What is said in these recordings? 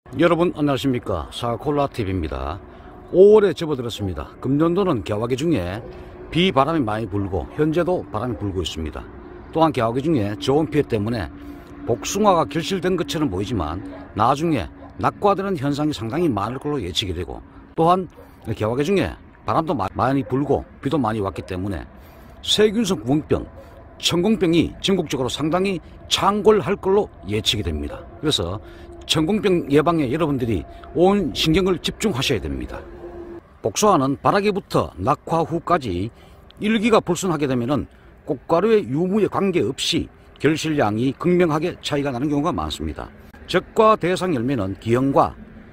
여러분 안녕하십니까. 사콜라TV입니다. 5월에 접어들었습니다. 금년도는 개화기 중에 비바람이 많이 불고 현재도 바람이 불고 있습니다. 또한 개화기 중에 저온 피해 때문에 복숭아가 결실된 것처럼 보이지만 나중에 낙과되는 현상이 상당히 많을 걸로 예측이 되고, 또한 개화기 중에 바람도 많이 불고 비도 많이 왔기 때문에 세균성 구멍병, 천공병이 전국적으로 상당히 창궐할 걸로 예측이 됩니다. 그래서 천공병 예방에 여러분들이 온 신경을 집중하셔야 됩니다. 복숭아는 바라기부터 낙화 후까지 일기가 불순하게 되면은 꽃가루의 유무에 관계없이 결실량이 극명하게 차이가 나는 경우가 많습니다. 적과 대상 열매는 기형과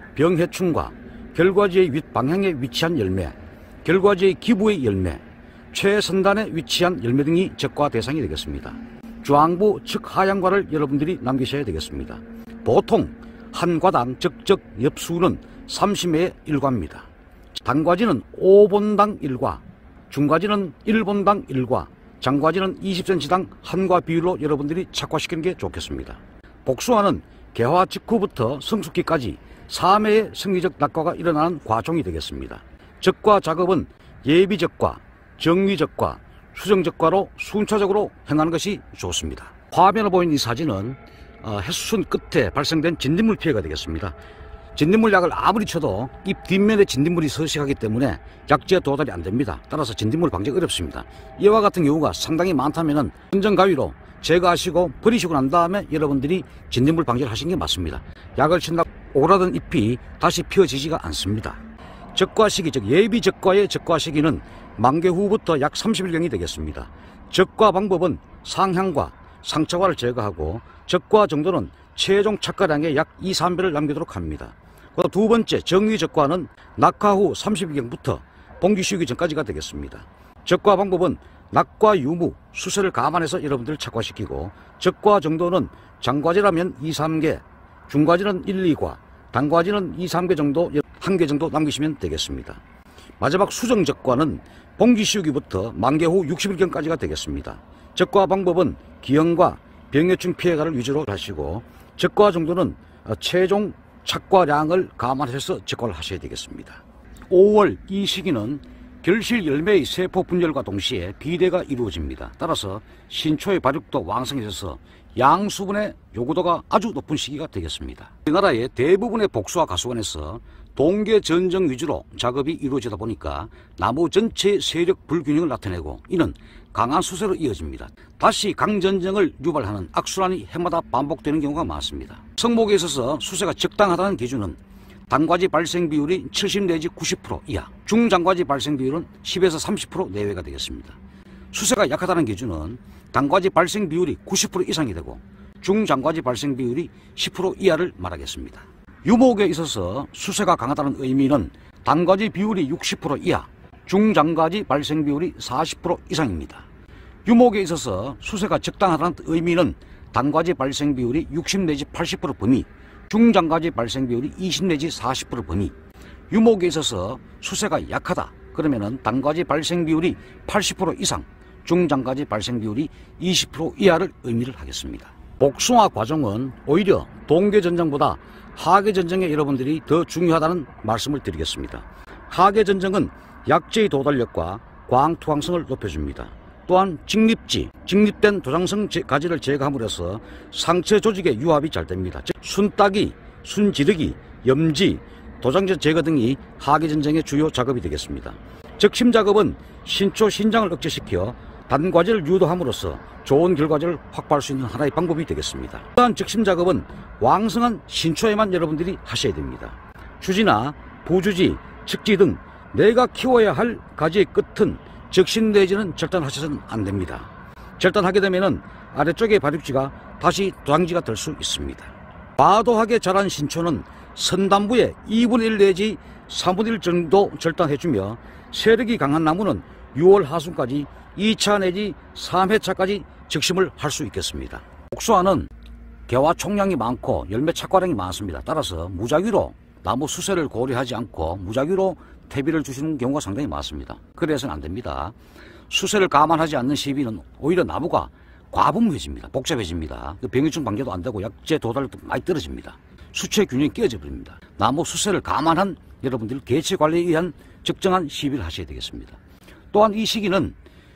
병해충과 결과지의 윗방향에 위치한 열매, 결과지의 기부의 열매, 최선단에 위치한 열매 등이 적과 대상이 되겠습니다. 주황부 측하향과를 여러분들이 남기셔야 되겠습니다. 보통 한 과당 적적 엽수는 30매의 1과입니다. 단과지는 5본당 1과, 중과지는 1본당 1과, 장과지는 20cm당 1과 비율로 여러분들이 착화시키는 게 좋겠습니다. 복숭아는 개화 직후부터 성숙기까지 3회의 성리적 낙과가 일어나는 과종이 되겠습니다. 적과 작업은 예비적과, 정위적과, 수정적과로 순차적으로 행하는 것이 좋습니다. 화면에 보이는 이 사진은 해수순 끝에 발생된 진딧물 피해가 되겠습니다. 진딧물 약을 아무리 쳐도 잎 뒷면에 진딧물이 서식하기 때문에 약재 도달이 안 됩니다. 따라서 진딧물 방지가 어렵습니다. 이와 같은 경우가 상당히 많다면 선정가위로 제거하시고 버리시고 난 다음에 여러분들이 진딧물 방지를 하시는 게 맞습니다. 약을 친다고 오그라든 잎이 다시 피어지지가 않습니다. 적과 시기, 즉 예비 적과의 적과 시기는 만개 후부터 약 30일경이 되겠습니다. 적과 방법은 상향과 상처과를 제거하고, 적과 정도는 최종 착과량의 약 2, 3배를 남기도록 합니다. 그리고 두 번째 정위적과는 낙화 후 30일경부터 봉기 쉬기 전까지가 되겠습니다. 적과 방법은 낙과 유무, 수세를 감안해서 여러분들을 착과시키고, 적과 정도는 장과지라면 2, 3개, 중과지는 1, 2과, 단과지는 2, 3개 정도, 1개 정도 남기시면 되겠습니다. 마지막 수정적과는 봉기 쉬우기부터 만개 후 60일경까지가 되겠습니다. 적과 방법은 기형과 병해충 피해가를 위주로 하시고, 적과 정도는 최종 착과량을 감안해서 적과를 하셔야 되겠습니다. 5월 이 시기는 결실 열매의 세포 분열과 동시에 비대가 이루어집니다. 따라서 신초의 발육도 왕성해져서 양수분의 요구도가 아주 높은 시기가 되겠습니다. 우리나라의 대부분의 복숭아 가수원에서 동계 전정 위주로 작업이 이루어지다 보니까 나무 전체의 세력 불균형을 나타내고, 이는 강한 수세로 이어집니다. 다시 강전정을 유발하는 악순환이 해마다 반복되는 경우가 많습니다. 성목에 있어서 수세가 적당하다는 기준은 단과지 발생 비율이 70 내지 90% 이하, 중장과지 발생 비율은 10에서 30% 내외가 되겠습니다. 수세가 약하다는 기준은 단과지 발생 비율이 90% 이상이 되고, 중장과지 발생 비율이 10% 이하를 말하겠습니다. 유목에 있어서 수세가 강하다는 의미는 단과지 비율이 60% 이하, 중장과지 발생 비율이 40% 이상입니다. 유목에 있어서 수세가 적당하다는 의미는 단과지 발생 비율이 60 내지 80% 범위, 중장과지 발생 비율이 20 내지 40% 범위. 유목에 있어서 수세가 약하다 그러면은 단과지 발생 비율이 80% 이상, 중장과지 발생 비율이 20% 이하를 의미를 하겠습니다. 복숭아 과정은 오히려 동계전정보다 하계전정에 여러분들이 더 중요하다는 말씀을 드리겠습니다. 하계전정은 약재의 도달력과 광투광성을 높여줍니다. 또한 직립된 도장성 가지를 제거함으로써 상체 조직의 유합이 잘 됩니다. 즉 순따기, 순지르기, 염지, 도장제 제거 등이 하계전정의 주요 작업이 되겠습니다. 적심 작업은 신초 신장을 억제시켜 단과제를 유도함으로써 좋은 결과를 확보할 수 있는 하나의 방법이 되겠습니다. 또한 적심 작업은 왕성한 신초에만 여러분들이 하셔야 됩니다. 주지나 부주지, 측지 등 내가 키워야 할 가지의 끝은 적신 내지는 절단하셔서는 안 됩니다. 절단하게 되면은 아래쪽의 발육지가 다시 도장지가 될 수 있습니다. 과도하게 자란 신초는 선단부의 2분의 1 내지 3분의 1 정도 절단해주며, 세력이 강한 나무는 6월 하순까지 2차 내지 3회차까지 적심을 할 수 있겠습니다. 복숭아는 개화 총량이 많고 열매 착과량이 많습니다. 따라서 무작위로 나무 수세를 고려하지 않고 무작위로 퇴비를 주시는 경우가 상당히 많습니다. 그래서는 안 됩니다. 수세를 감안하지 않는 시비는 오히려 나무가 과분해집니다. 복잡해집니다. 병해충 방제도 안 되고 약재 도달력도 많이 떨어집니다. 수채 균형이 깨져 버립니다. 나무 수세를 감안한 여러분들 개체 관리에 의한 적정한 시비를 하셔야 되겠습니다. 또한 이 시기는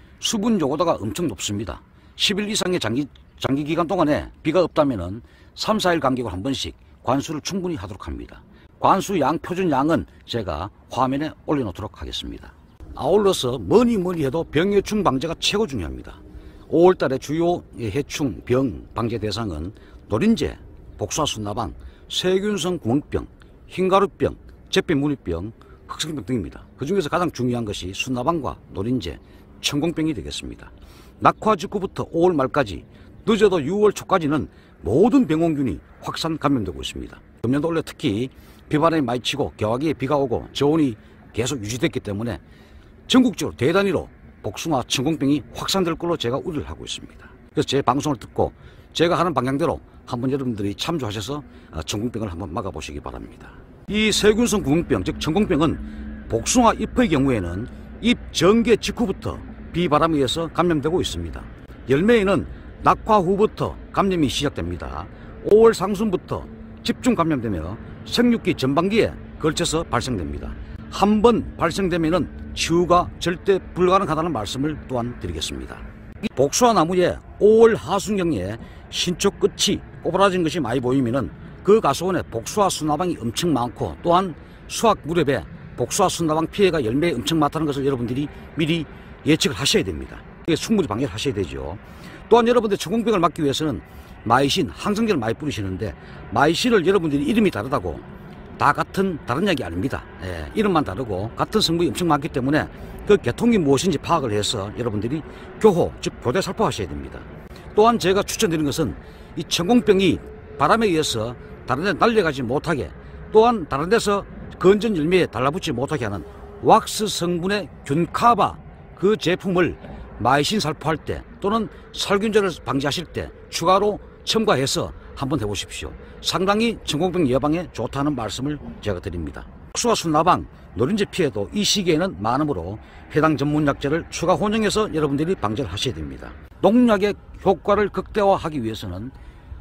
수분 요구도가 엄청 높습니다. 10일 이상의 장기 기간 동안에 비가 없다면은 3, 4일 간격으로 한 번씩 관수를 충분히 하도록 합니다. 관수 양 표준 양은 제가 화면에 올려놓도록 하겠습니다. 아울러서 뭐니 해도 병해충 방제가 최고 중요합니다. 5월달에 주요 해충 병 방제 대상은 노린재, 복숭아순나방, 세균성 구멍병, 흰가루병, 잿빛무늬병, 흑성병 등입니다. 그 중에서 가장 중요한 것이 순나방과 노린재, 천공병이 되겠습니다. 낙화 직후부터 5월 말까지 늦어도 6월 초까지는 모든 병원균이 확산 감염되고 있습니다. 금년도 원래 특히 비바람이 많이 치고 겨우기에 비가 오고 저온이 계속 유지됐기 때문에 전국적으로 대단위로 복숭아 천공병이 확산될 걸로 제가 우려를 하고 있습니다. 그래서 제 방송을 듣고 제가 하는 방향대로 한번 여러분들이 참조하셔서 천공병을 한번 막아보시기 바랍니다. 이 세균성 구멍병, 즉 천공병은 복숭아 잎의 경우에는 잎 전개 직후부터 비바람에 의해서 감염되고 있습니다. 열매에는 낙화 후부터 감염이 시작됩니다. 5월 상순부터 집중 감염되며 생육기 전반기에 걸쳐서 발생됩니다. 한 번 발생되면은 치유가 절대 불가능하다는 말씀을 또한 드리겠습니다. 이 복숭아 나무에 5월 하순경에 신초 끝이 꼬부라진 것이 많이 보이면은 그 가수원에 복숭아 순나방이 엄청 많고 또한 수확 무렵에 복숭아 순나방 피해가 열매에 엄청 많다는 것을 여러분들이 미리 예측을 하셔야 됩니다. 충분히 방역을 하셔야 되죠. 또한 여러분들 천공병을 막기 위해서는 마이신, 항생제를 많이 뿌리시는데 마이신을 여러분들이 이름이 다르다고 다 같은 다른 약이 아닙니다. 이름만 다르고 같은 성분이 엄청 많기 때문에 그 계통이 무엇인지 파악을 해서 여러분들이 교호, 즉 교대 살포하셔야 됩니다. 또한 제가 추천드리는 것은 이 천공병이 바람에 의해서 다른 데 날려가지 못하게 또한 다른 데서 건전 열매에 달라붙지 못하게 하는 왁스 성분의 균카바 그 제품을 마이신 살포할 때 또는 살균제를 방지하실 때 추가로 첨가해서 한번 해보십시오. 상당히 천공병 예방에 좋다는 말씀을 제가 드립니다. 복숭아 순나방, 노린재 피해도 이 시기에는 많으므로 해당 전문약재를 추가 혼용해서 여러분들이 방제를 하셔야 됩니다. 농약의 효과를 극대화하기 위해서는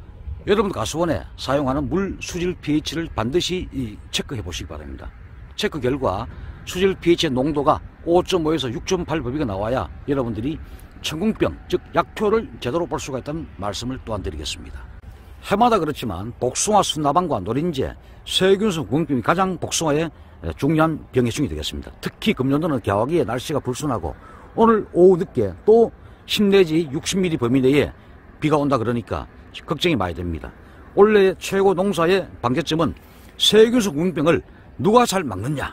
여러분 가수원에 사용하는 물 수질 pH를 반드시 체크해 보시기 바랍니다. 체크 결과 수질 pH의 농도가 5.5에서 6.8 범위가 나와야 여러분들이 천공병, 즉 약효를 제대로 볼 수가 있다는 말씀을 또한 드리겠습니다. 해마다 그렇지만 복숭아 순나방과 노린재, 세균성 구멍병이 가장 복숭아의 중요한 병해충이 되겠습니다. 특히 금년도는 겨우기에 날씨가 불순하고 오늘 오후 늦게 또 10 내지 60mm 범위 내에 비가 온다 그러니까 걱정이 많이 됩니다. 올해 최고 농사의 방제점은 세균성 구멍병을 누가 잘 막느냐,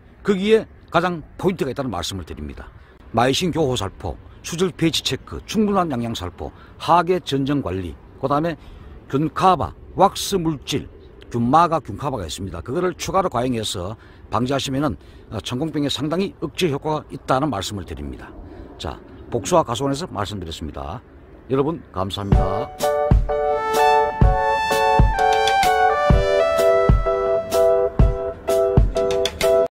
거기에 가장 포인트가 있다는 말씀을 드립니다. 마이신 교호 살포, 수질 pH 체크, 충분한 양양 살포, 하계 전정 관리, 그 다음에 균카바, 왁스 물질, 균마가 균카바가 있습니다. 그거를 추가로 과잉해서 방지하시면은 천공병에 상당히 억제 효과가 있다는 말씀을 드립니다. 자, 복숭아 가수원에서 말씀드렸습니다. 여러분 감사합니다.